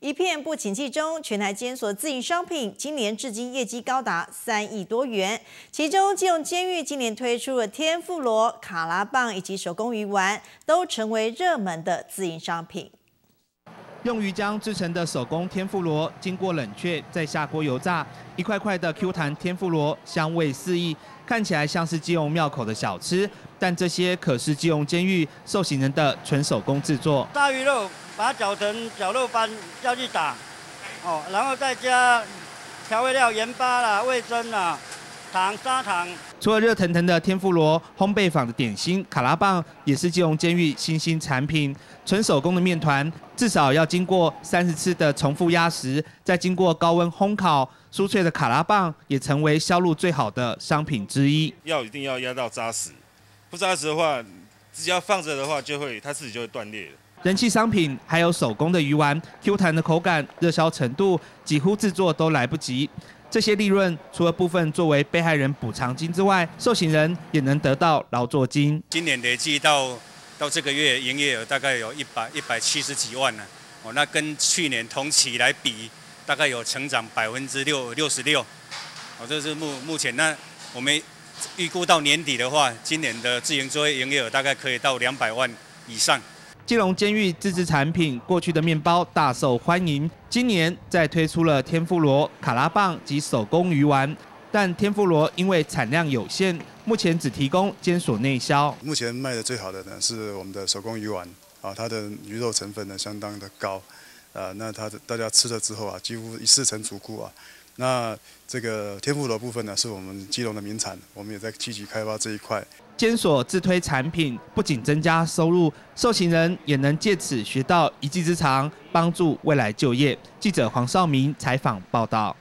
一片不景气中，全台监所自营商品今年至今业绩高达3亿多元，其中基隆监狱今年推出了天妇罗、卡拉棒以及手工鱼丸，都成为热门的自营商品。 用鱼浆制成的手工天妇罗，经过冷却再下锅油炸，一块块的 Q 弹天妇罗，香味四溢，看起来像是基隆庙口的小吃，但这些可是基隆监狱受刑人的纯手工制作。 鲨鱼肉把它搅成绞肉般下去打，然后再加调味料盐巴啦、味噌啦、糖、砂糖。 除了热腾腾的天妇罗，烘焙坊的点心卡拉棒也是基隆监狱新兴产品。纯手工的面团，至少要经过30次的重复压实，再经过高温烘烤，酥脆的卡拉棒也成为销路最好的商品之一。 一定要压到扎实，不扎实的话，只要放着的话，它自己就会断裂了。 人气商品还有手工的鱼丸，Q 弹的口感、热销程度，几乎制作都来不及。 这些利润除了部分作为被害人补偿金之外，受刑人也能得到劳作金。 今年累计到这个月营业额大概有170几万了，那跟去年同期来比，大概有成长66%。这是目前那我们预估到年底的话，今年的自营作业营业额大概可以到200万以上。 基隆监狱自制产品，过去的面包大受欢迎，今年再推出了天妇罗、卡拉棒及手工鱼丸。但天妇罗因为产量有限，目前只提供监所内销。 目前卖的最好的呢是我们的手工鱼丸啊，它的鱼肉成分呢相当的高，那大家吃了之后啊，几乎一试成主顾啊。那这个天妇罗部分呢是我们基隆的名产，我们也在积极开发这一块。 监所自推产品，不仅增加收入，受刑人也能借此学到一技之长，帮助未来就业。记者黄少明采访报道。